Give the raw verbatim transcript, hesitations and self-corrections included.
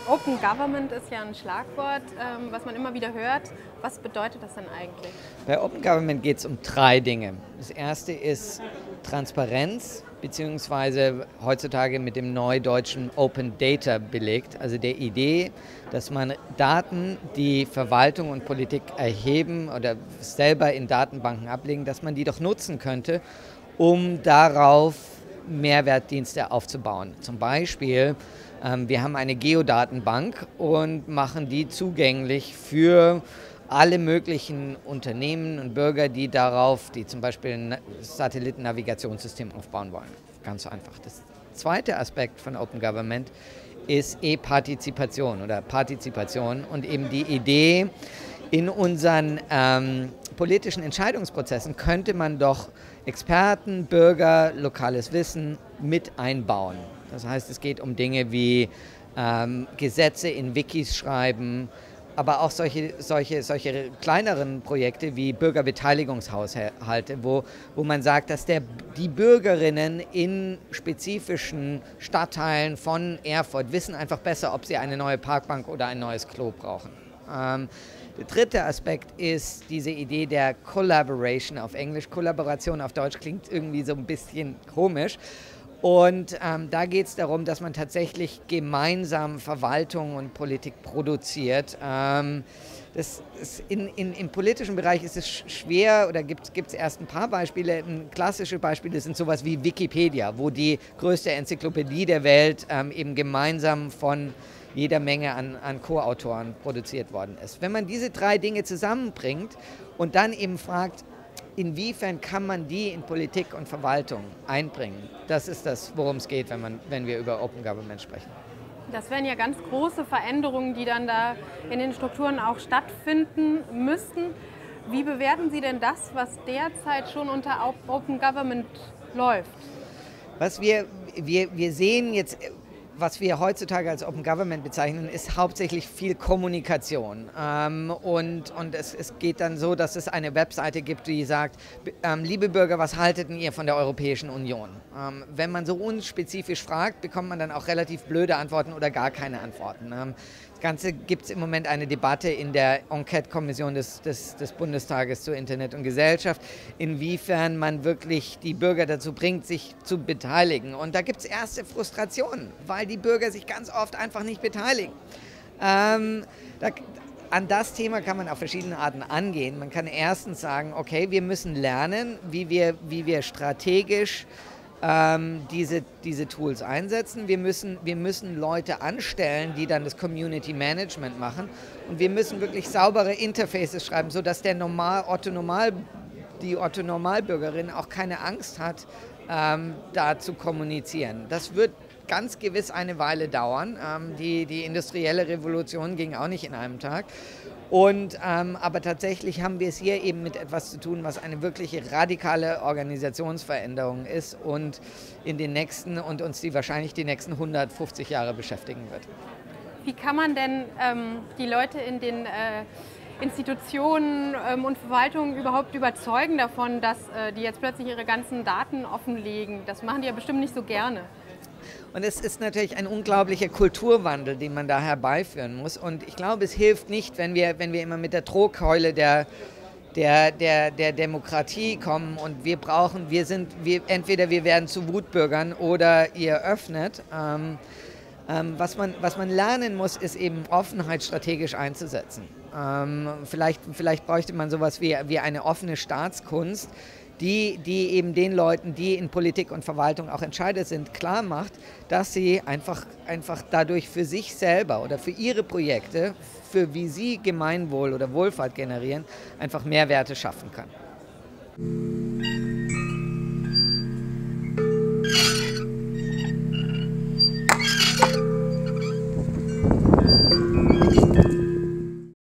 Open Government ist ja ein Schlagwort, ähm, was man immer wieder hört. Was bedeutet das denn eigentlich? Bei Open Government geht es um drei Dinge. Das erste ist Transparenz, beziehungsweise heutzutage mit dem neudeutschen Open Data belegt, also der Idee, dass man Daten, die Verwaltung und Politik erheben oder selber in Datenbanken ablegen, dass man die doch nutzen könnte, um darauf Mehrwertdienste aufzubauen. Zum Beispiel, ähm, wir haben eine Geodatenbank und machen die zugänglich für alle möglichen Unternehmen und Bürger, die darauf, die zum Beispiel ein Satellitennavigationssystem aufbauen wollen. Ganz einfach. Das zweite Aspekt von Open Government ist E-Partizipation oder Partizipation und eben die Idee, in unseren ähm, politischen Entscheidungsprozessen könnte man doch Experten, Bürger, lokales Wissen mit einbauen. Das heißt, es geht um Dinge wie ähm, Gesetze in Wikis schreiben, aber auch solche, solche, solche kleineren Projekte wie Bürgerbeteiligungshaushalte, wo, wo man sagt, dass der, die Bürgerinnen in spezifischen Stadtteilen von Erfurt wissen einfach besser, ob sie eine neue Parkbank oder ein neues Klo brauchen. Ähm, der dritte Aspekt ist diese Idee der Collaboration auf Englisch. Kollaboration auf Deutsch klingt irgendwie so ein bisschen komisch. Und ähm, da geht es darum, dass man tatsächlich gemeinsam Verwaltung und Politik produziert. Ähm, das ist in, in, im politischen Bereich ist es schwer, oder gibt es erst ein paar Beispiele. Klassische Beispiele sind sowas wie Wikipedia, wo die größte Enzyklopädie der Welt ähm, eben gemeinsam von jeder Menge an, an Co-Autoren produziert worden ist. Wenn man diese drei Dinge zusammenbringt und dann eben fragt, inwiefern kann man die in Politik und Verwaltung einbringen? Das ist das, worum es geht, wenn, man, wenn wir über Open Government sprechen. Das wären ja ganz große Veränderungen, die dann da in den Strukturen auch stattfinden müssten. Wie bewerten Sie denn das, was derzeit schon unter Open Government läuft? Was wir, wir, wir sehen jetzt, was wir heutzutage als Open Government bezeichnen, ist hauptsächlich viel Kommunikation. Ähm, und und es, es geht dann so, dass es eine Webseite gibt, die sagt, ähm, liebe Bürger, was haltet ihr von der Europäischen Union? Ähm, wenn man so unspezifisch fragt, bekommt man dann auch relativ blöde Antworten oder gar keine Antworten. Ähm, das Ganze gibt es im Moment eine Debatte in der Enquete-Kommission des, des, des Bundestages zu Internet und Gesellschaft, inwiefern man wirklich die Bürger dazu bringt, sich zu beteiligen. Und da gibt es erste Frustrationen, weil die Bürger sich ganz oft einfach nicht beteiligen. Ähm, da, an das Thema kann man auf verschiedene Arten angehen. Man kann erstens sagen, okay, wir müssen lernen, wie wir, wie wir strategisch ähm, diese, diese Tools einsetzen. Wir müssen, wir müssen Leute anstellen, die dann das Community Management machen. Und wir müssen wirklich saubere Interfaces schreiben, sodass der Normal, Otto Normal, die Otto Normalbürgerin auch keine Angst hat, ähm, da zu kommunizieren. Das wird ganz gewiss eine Weile dauern. Ähm, die, die industrielle Revolution ging auch nicht in einem Tag. Und, ähm, aber tatsächlich haben wir es hier eben mit etwas zu tun, was eine wirkliche radikale Organisationsveränderung ist und in den nächsten und uns die wahrscheinlich die nächsten hundertfünfzig Jahre beschäftigen wird. Wie kann man denn ähm, die Leute in den äh, Institutionen ähm, und Verwaltungen überhaupt überzeugen davon, dass äh, die jetzt plötzlich ihre ganzen Daten offenlegen? Das machen die ja bestimmt nicht so gerne. Und es ist natürlich ein unglaublicher Kulturwandel, den man da herbeiführen muss. Und ich glaube, es hilft nicht, wenn wir, wenn wir immer mit der Drohkeule der, der, der, der Demokratie kommen und wir brauchen, wir sind, wir, entweder wir werden zu Wutbürgern oder ihr öffnet. Ähm, ähm, was man, was man lernen muss, ist eben Offenheit strategisch einzusetzen. Ähm, vielleicht, vielleicht bräuchte man sowas wie, wie eine offene Staatskunst, Die, die eben den Leuten, die in Politik und Verwaltung auch Entscheider sind, klar macht, dass sie einfach, einfach dadurch für sich selber oder für ihre Projekte, für wie sie Gemeinwohl oder Wohlfahrt generieren, einfach Mehrwerte schaffen kann.